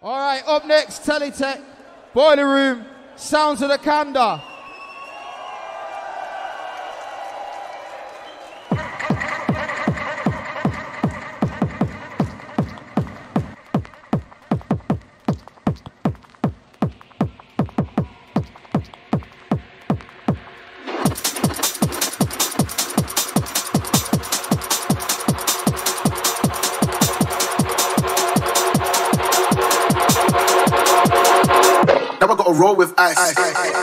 All right, up next, Teletech, Boiler Room, Sounds of the Kanda. Now I gotta roll with ice.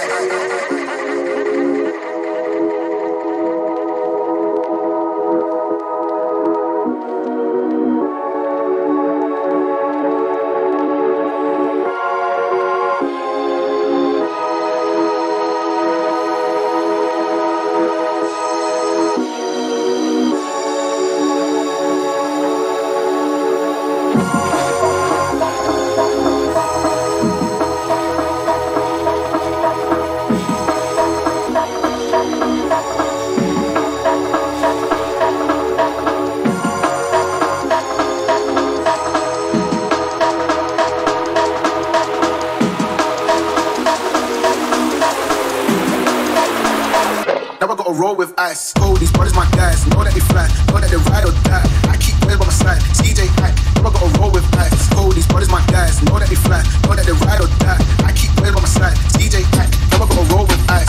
Now I gotta roll with ice. Oh, these brothers my guys. Know that they fly, know that they ride or die. I keep playing by my side. CJ Hack. Now I gotta roll with ice. Oh, these brothers my guys. Know that they fly, know that they ride or die. I keep playing by my side. CJ Hack. Now I gotta roll with ice.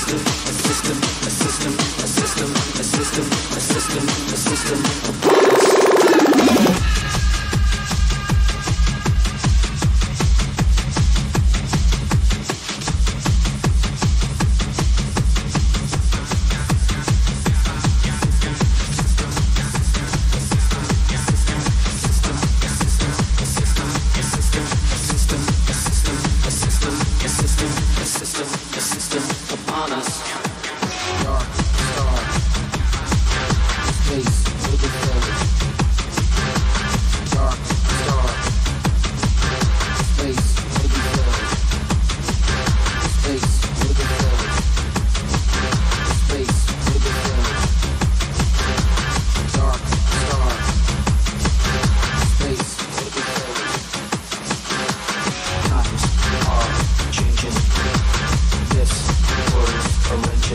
Times are changing. This world arranging.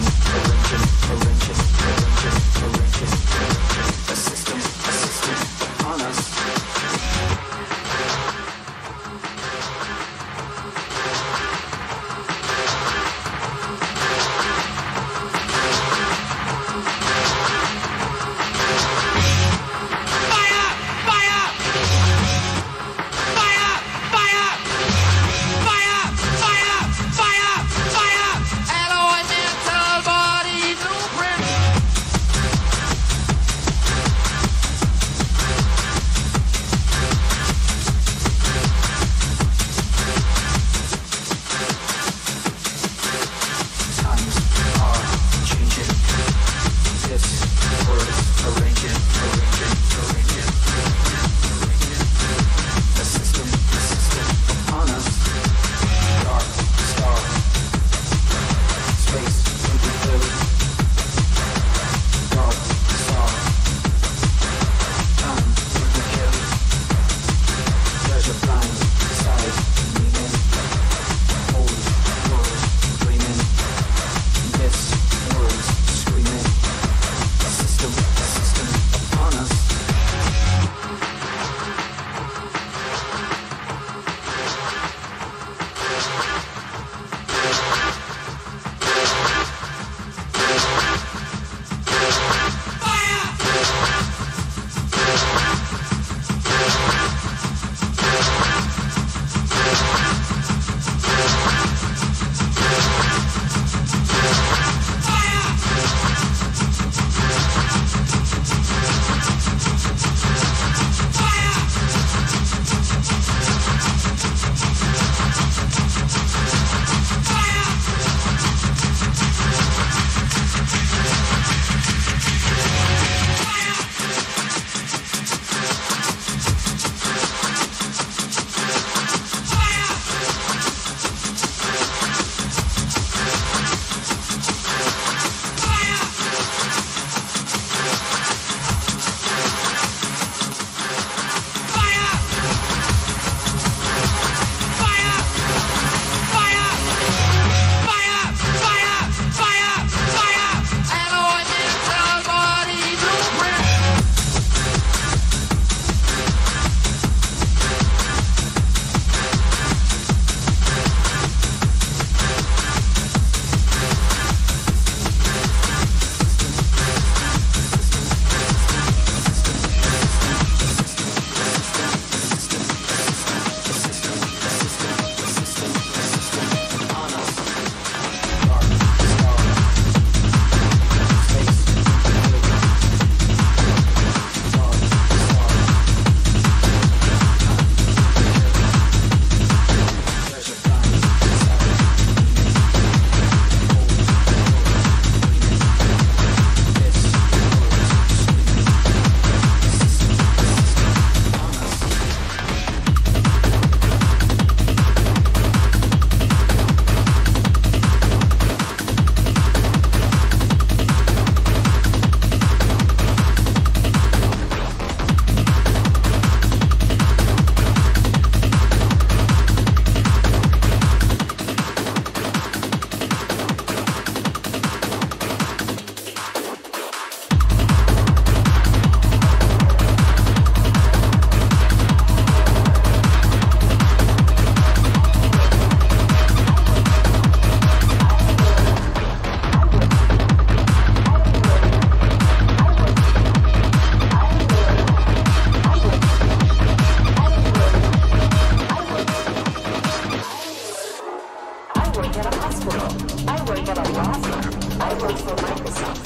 work at a hospital. I work at a law firm. I work for Microsoft.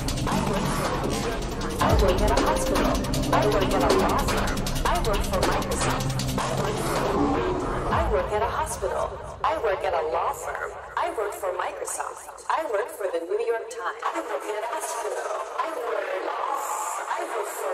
I work at a hospital. I work at a law firm. I work for Microsoft. I work at a hospital. I work at a law firm. I work for Microsoft. I work for the New York Times. I work at a hospital. I work at law. I work for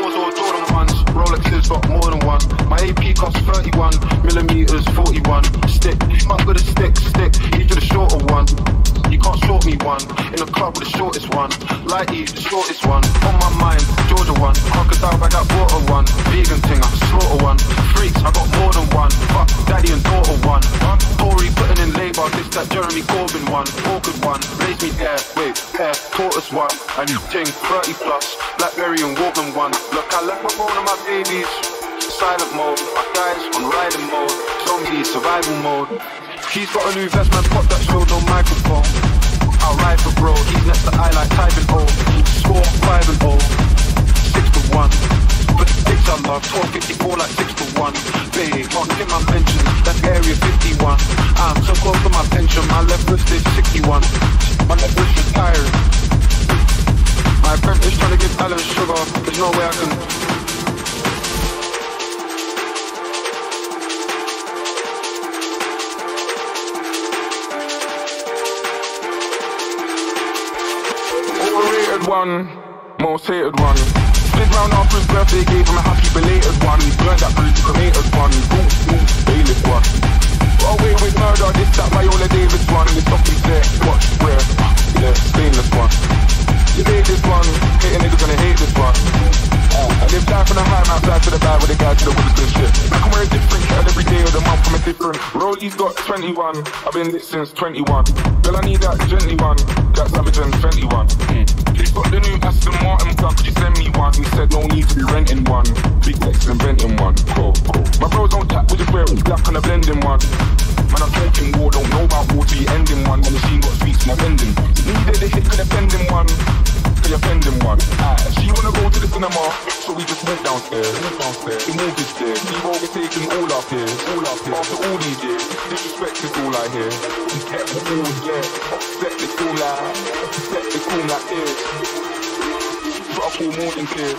4s or Jordan 1s. Rolexes got more than one. My AP costs 31 millimeters, 41. Stick, I'm good at stick. Each of the shorter one. You can't short me one. In the club with the shortest one. Lighty, the shortest one. On my mind, Georgia one. Crocodile by that water one. Vegan thing, I slaughter one. Freaks, I got more than one. Fuck, daddy and daughter one. Tory putting in labour, this that Jeremy Corbyn one. Awkward one, raise me air, wait, air, tortoise one. And you ting, 30 plus, Blackberry and Walkman one. Look, I left my phone and my babies. Silent mode, my guys on riding mode. Zombie, survival mode. He's got a new vest, man, pop that show, no microphone. I'll ride for bro, he's next to I like typing O. Score 5 and 0, 6 to 1. But the dicks I love, 1254 like 6 to 1. Babe, can't get my mention, that's area 51. I'm so close to my pension, my left wrist is 61. My left wrist is tired. My apprentice trying to give Alan sugar, there's no way I can. Overrated one, most hated one. Split round after his birthday, gave him a happy belated one. Burnt that bridge, cremated one. Boom, boom, bailiff one. Got away with murder, this that Viola Davis one. It's fucking set, watch, where, yeah, stainless one. You hate this one, hating niggas gonna hate this one. I live life on a high mount, side to the bad with a guy to the Winston shit. I can wear a different kettle every day of the month from a different. Rolly's got 21, I've been lit since 21. Girl, I need that gently one, that Savage and 21. He's got the new Aston Martin gun, could you send me one? He said no need to be renting one, Big Lex inventing one. Cool. My bros don't tap, we just wear it black on a blending one. Man, I'm talking war, don't know about war till you ending one. When the machine got speech, my bending. Needed a hit, could offend him one. Could offend him one. She wanna go to the cinema, so we just walk downstairs. The mortgage there, T-Roll is taking all our fears. After all these years, disrespect is all I hear. We kept the all, yeah. Upset the cool like, upset the cool like tears. But I call more than tears.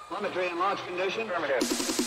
Telemetry in launch condition. Affirmative.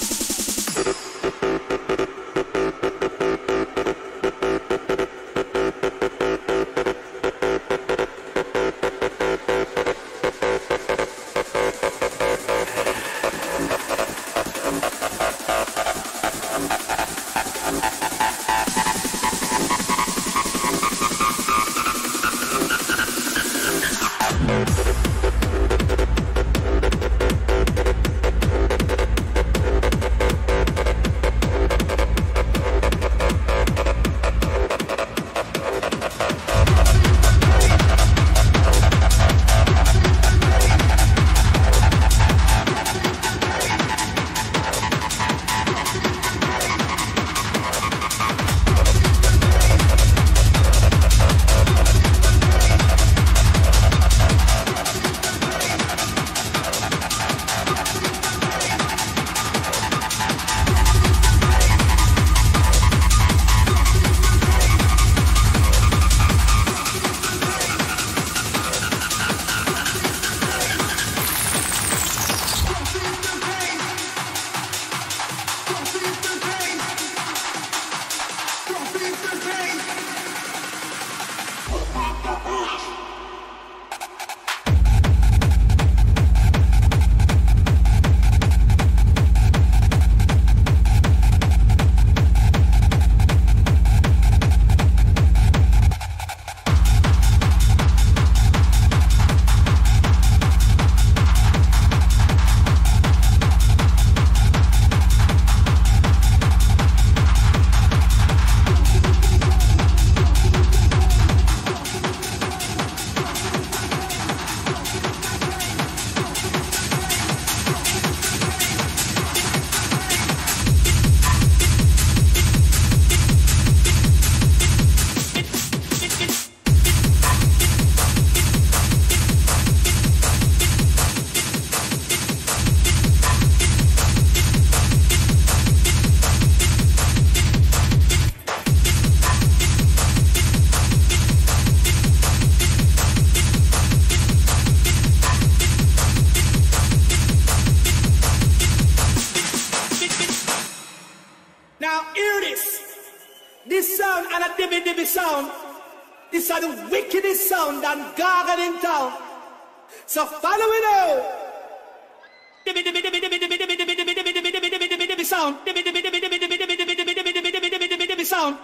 This is the wickedest sound and gargle in town. So follow it out. Sound. Sound.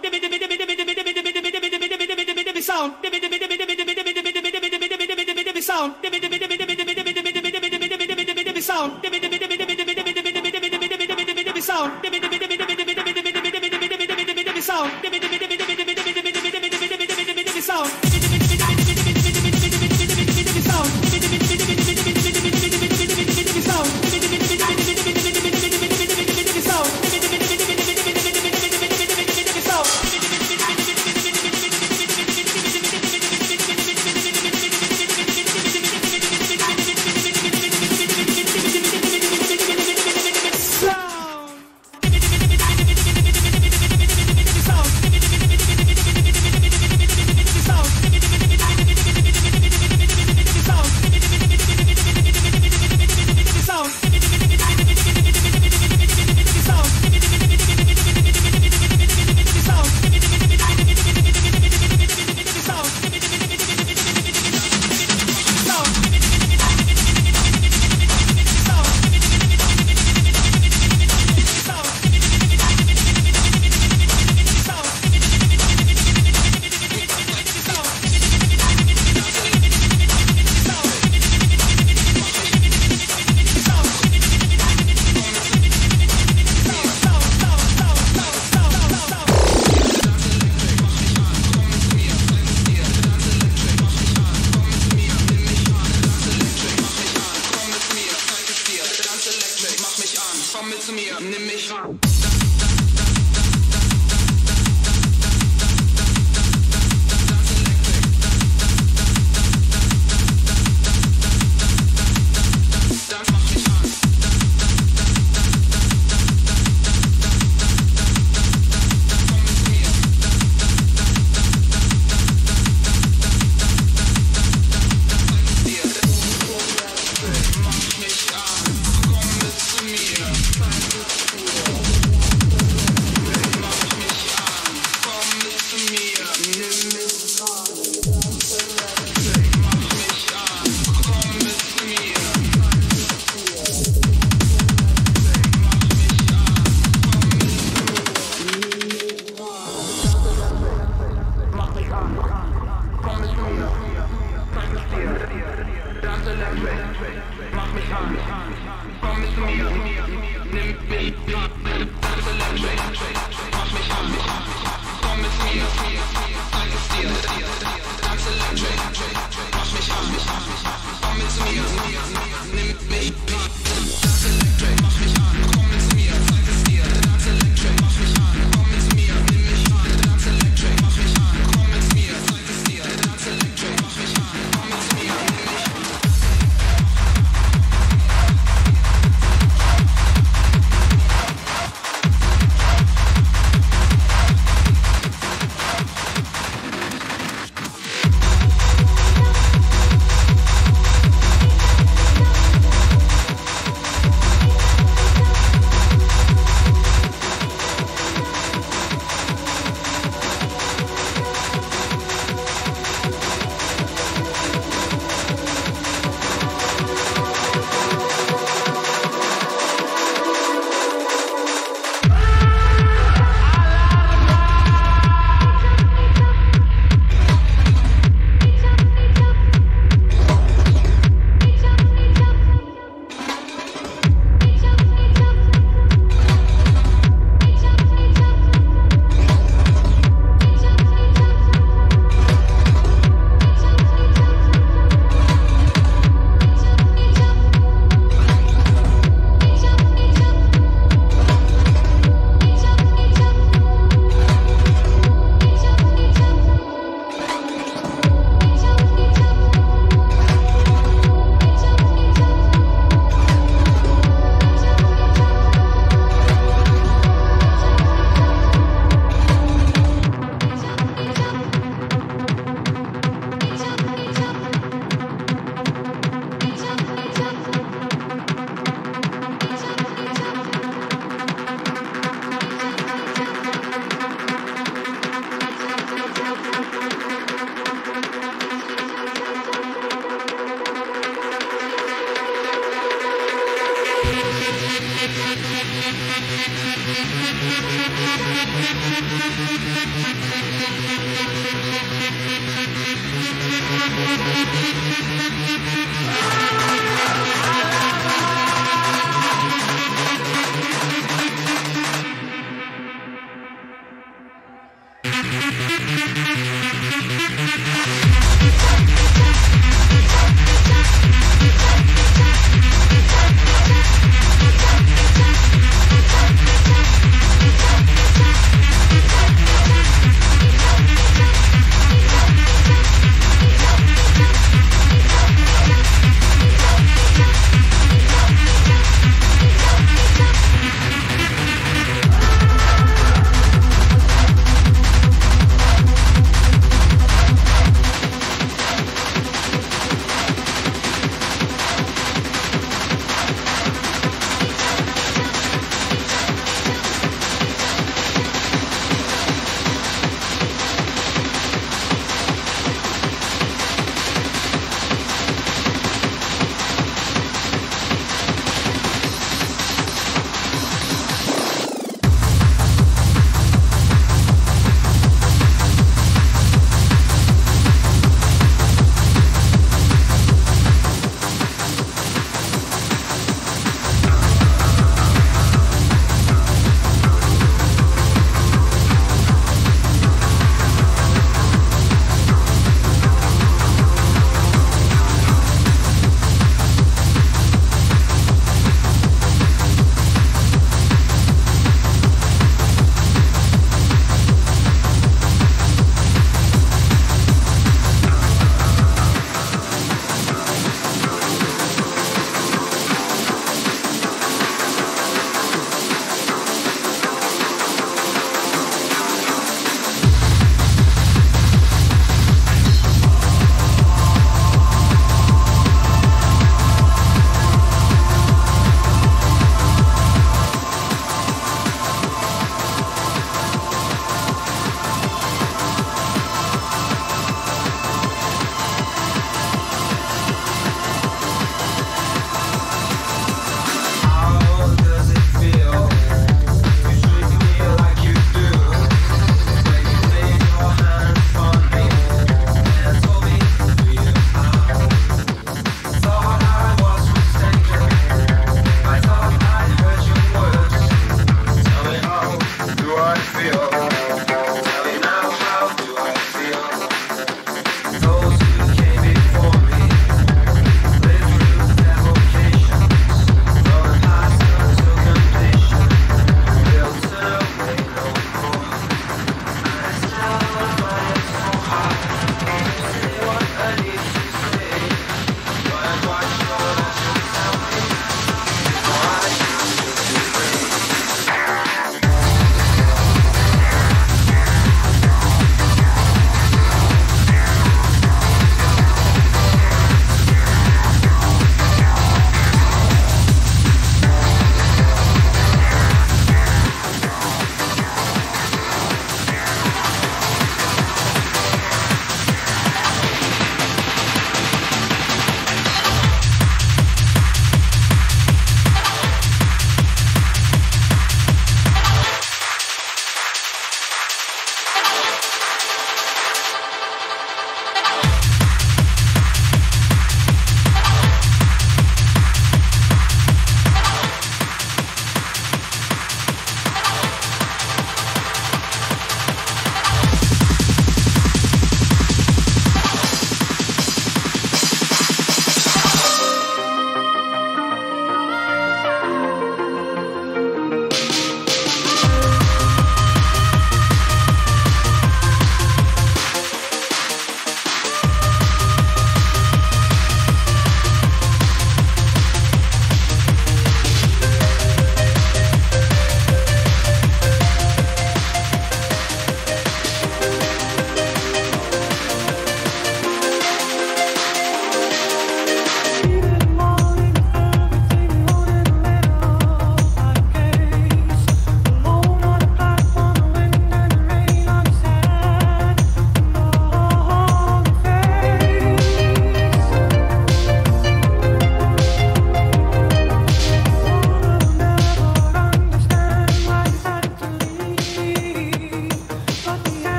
mach mich an. Komm mit mir, nimm mich an. Tanz electric, mach mich an. Komm mit mir, zeig es dir. Tanz electric, mach mich an. Komm mit mir, nimm mich an. Tanz electric, mach mich an. Komm mit mir, zeig es dir. Tanz electric, mach mich an. Komm mit mir, nimm mich an. Tanz electric, mach mich an. Komm mit mir, zeig es dir. Tanz electric, mach mich an. Komm mit mir, nimm mich an.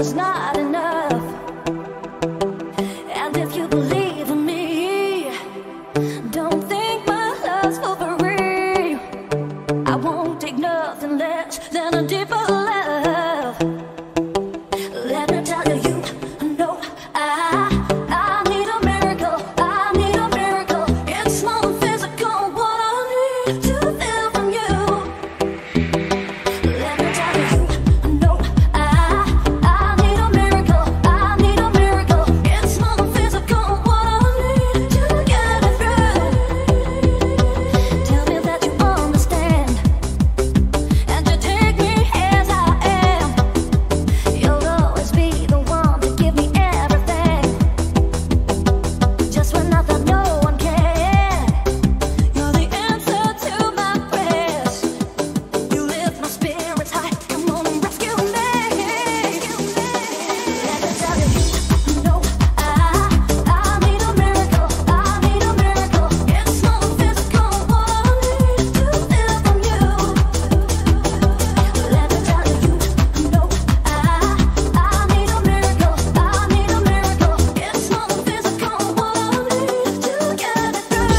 is not enough. And if you believe in me, don't think my love's for free. I won't take nothing less than a deeper love. Let me tell you, you know I need a miracle. I need a miracle. It's more than physical. What I need to feel from you. Let me tell you, you know I need a miracle. I need a miracle. It's more than physical. What I need to get it through. Tell me that you understand, and you take me as I am. You'll always be the one to give me everything, just when I thought no one can. You're the answer to my prayers. You lift my spirits high. Come on and rescue me. Let me tell you, you know I need a miracle. I need a miracle. It's more than physical. What I need to feel from you. Let me tell you, you know I need a miracle. I need a miracle. It's more than physical. What I need to get it through.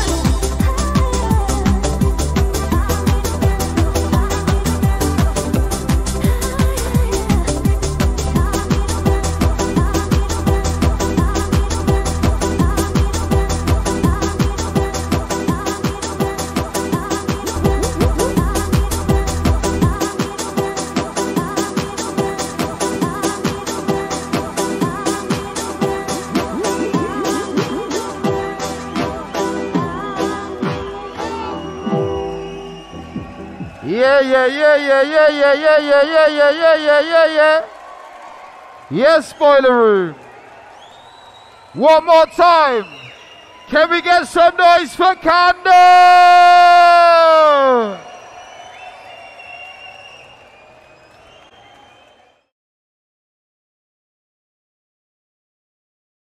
Yeah. Yes, Boiler Room. One more time. Can we get some noise for Candace?